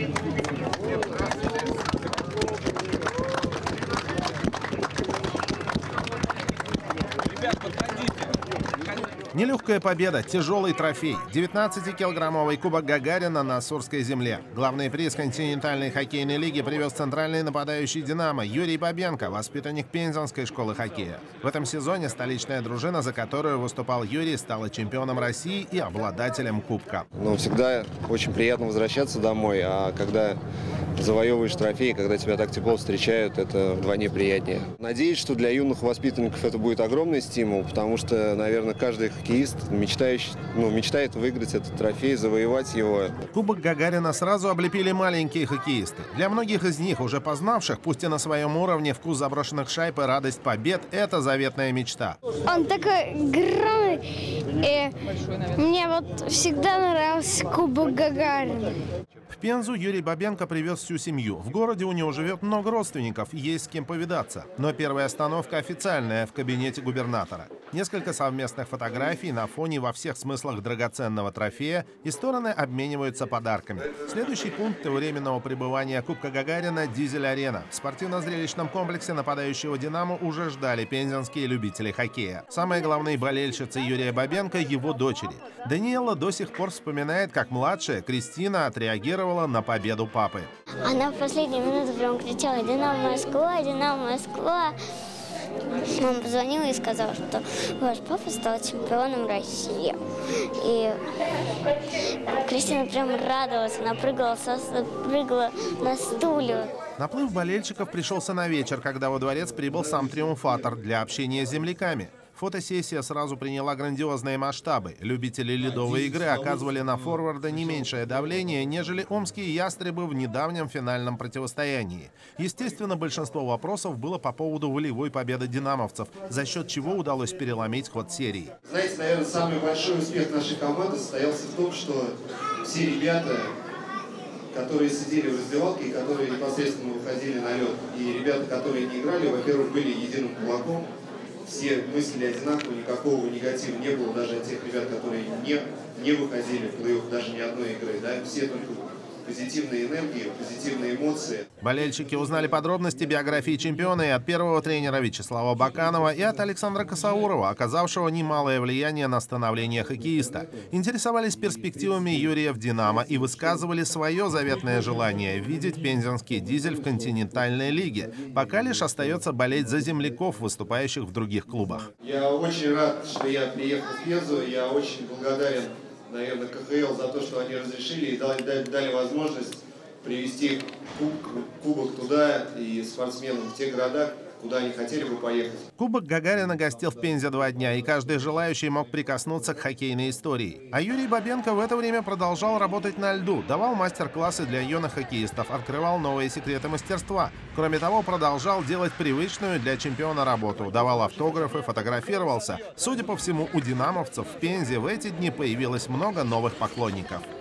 Нелегкая победа, тяжелый трофей. 19-килограммовый кубок Гагарина на Сурской земле. Главный приз континентальной хоккейной лиги привез центральный нападающий «Динамо» Юрий Бабенко, воспитанник Пензенской школы хоккея. В этом сезоне столичная дружина, за которую выступал Юрий, стала чемпионом России и обладателем кубка. Всегда очень приятно возвращаться домой, а когда завоевываешь трофей, когда тебя так тепло встречают, это вдвойне приятнее. Надеюсь, что для юных воспитанников это будет огромный стимул, потому что, наверное, каждый хоккеист мечтает выиграть этот трофей, завоевать его. Кубок Гагарина сразу облепили маленькие хоккеисты. Для многих из них, уже познавших, пусть и на своем уровне, вкус заброшенных шайб и радость побед – это заветная мечта. Он такой огромный, и мне всегда нравился Кубок Гагарина. В Пензу Юрий Бабенко привез всю семью. В городе у него живет много родственников, есть с кем повидаться. Но первая остановка официальная, в кабинете губернатора. Несколько совместных фотографий на фоне во всех смыслах драгоценного трофея, и стороны обмениваются подарками. Следующий пункт временного пребывания Кубка Гагарина – Дизель-арена. В спортивно-зрелищном комплексе нападающего «Динамо» уже ждали пензенские любители хоккея. Самые главные болельщицы Юрия Бабенко – его дочери. Даниэла до сих пор вспоминает, как младшая Кристина отреагировала на победу папы. Она в последнюю минуту прям кричала: «Динамо Москва, Динамо Москва!» Мама позвонила и сказала, что ваш папа стал чемпионом России. И Кристина прям радовалась, она прыгала на стуле. Наплыв болельщиков пришелся на вечер, когда во дворец прибыл сам триумфатор для общения с земляками. Фотосессия сразу приняла грандиозные масштабы. Любители ледовой игры оказывали на форварда не меньшее давление, нежели омские ястребы в недавнем финальном противостоянии. Естественно, большинство вопросов было по поводу волевой победы динамовцев, за счет чего удалось переломить ход серии. Знаете, наверное, самый большой успех нашей команды состоялся в том, что все ребята, которые сидели в раздевалке и которые непосредственно выходили на лед, и ребята, которые не играли, во-первых, были единым кулаком. Все мысли одинаково, никакого негатива не было, даже от тех ребят, которые не выходили в плей-офф даже ни одной игры. Да? Все только позитивные энергии, позитивные эмоции. Болельщики узнали подробности биографии чемпиона и от первого тренера Вячеслава Баканова, и от Александра Косаурова, оказавшего немалое влияние на становление хоккеиста. Интересовались перспективами Юрия в «Динамо» и высказывали свое заветное желание видеть пензенский «Дизель» в континентальной лиге. Пока лишь остается болеть за земляков, выступающих в других клубах. Я очень рад, что я приехал в Пензу. Я очень благодарен, наверное, КХЛ за то, что они разрешили и дали возможность привести кубок туда и спортсменам в те города, куда они хотели бы поехать. Кубок Гагарина гостил в Пензе 2 дня, и каждый желающий мог прикоснуться к хоккейной истории. А Юрий Бабенко в это время продолжал работать на льду, давал мастер-классы для юных хоккеистов, открывал новые секреты мастерства. Кроме того, продолжал делать привычную для чемпиона работу, давал автографы, фотографировался. Судя по всему, у динамовцев в Пензе в эти дни появилось много новых поклонников.